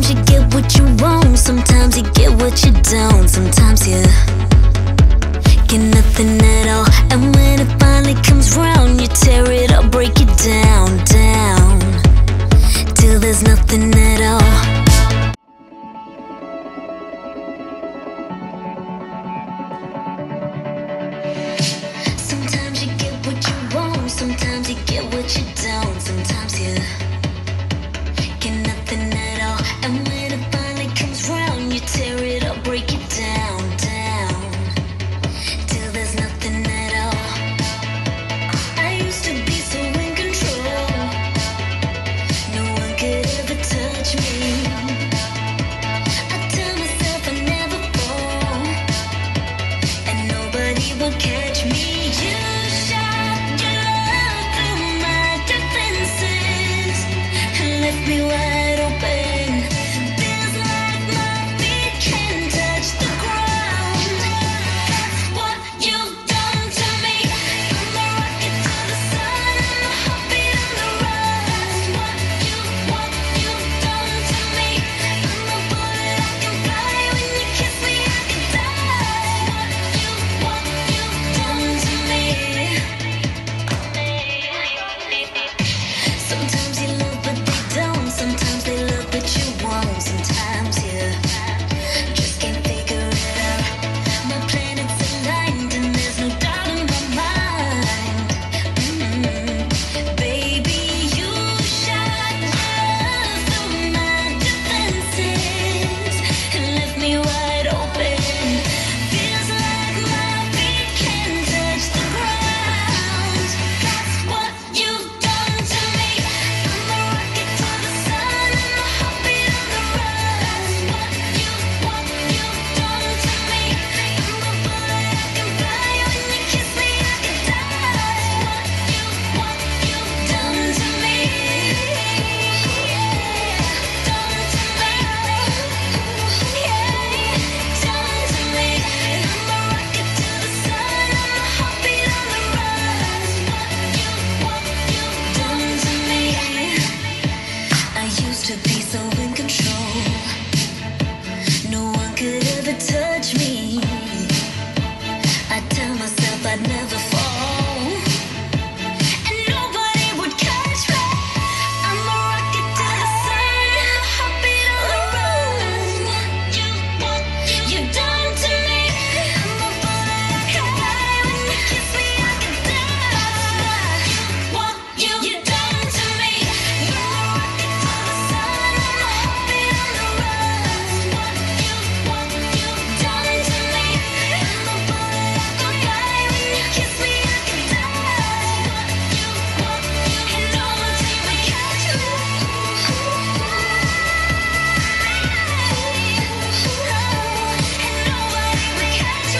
Sometimes you get what you want, sometimes you get what you don't. Sometimes you get nothing at all, and when it finally comes round, you tear it up, break it down, down, till there's nothing at all. Sometimes you get what you want, sometimes you get what you don't. Sometimes you get nothing at all, and when it finally comes round, you tear it up, break it down, down, till there's nothing at all. I used to be so in control, no one could ever touch me. I tell myself I'd never fall, and nobody would catch me. You shot your love through my defenses and left me wide open. Feels like my feet can't touch the ground. That's what you've done to me. I'm a rocket to the sun, I'm a heartbeat on the run. What you've done to me. I'm a bullet I can fly. When you kiss me I can die. What you've done to me. Sometimes you love but they don't, sometimes they love but you won't. Sometimes you just can't figure it out. My planets aligned and there's no doubt in my mind. Baby, you shot love through my defenses and left me wide open. Feels like my feet can't touch the ground. That's what you've done to me. I'm a rocket to the sun, I'm a heartbeat on the run. What you've done to me. I'm a bullet I can fly. When you kiss me I can die. What you've done to me. Done to me. Done to me. I'm a rocket to the sun, I'm a heartbeat on the run. What you've done to me. I used to be so in control, no one could ever touch me. I tell myself I'd never fall, and nobody would catch me. I'm a rocket to the sun, a heartbeat on the run. What you've done to me. I'm a bullet I can fly. When you kiss me I can die. What you've done to me. I'm a rocket to the sun, I'm a heartbeat on the run. What you've done to me. I'm a bullet I can fly. When you kiss me I can die. And nobody will catch me. And nobody will catch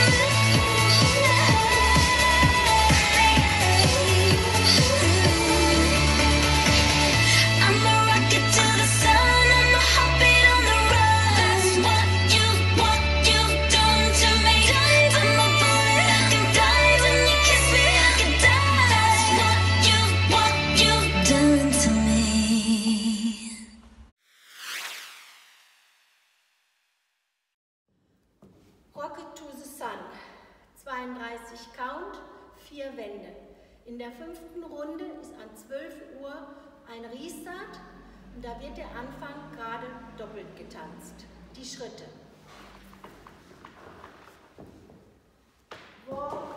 me. I'm a rocket to the sun, I'm a heartbeat on the run. That's what you've done to me. I'm a bullet I can fly. When you kiss me I can die. That's what you've done to me. Rocket to the Sun, 32 Count, 4 Wände. In der 5. Runde ist an 12 Uhr ein Restart und da wird der Anfang gerade doppelt getanzt. Die Schritte. Walk.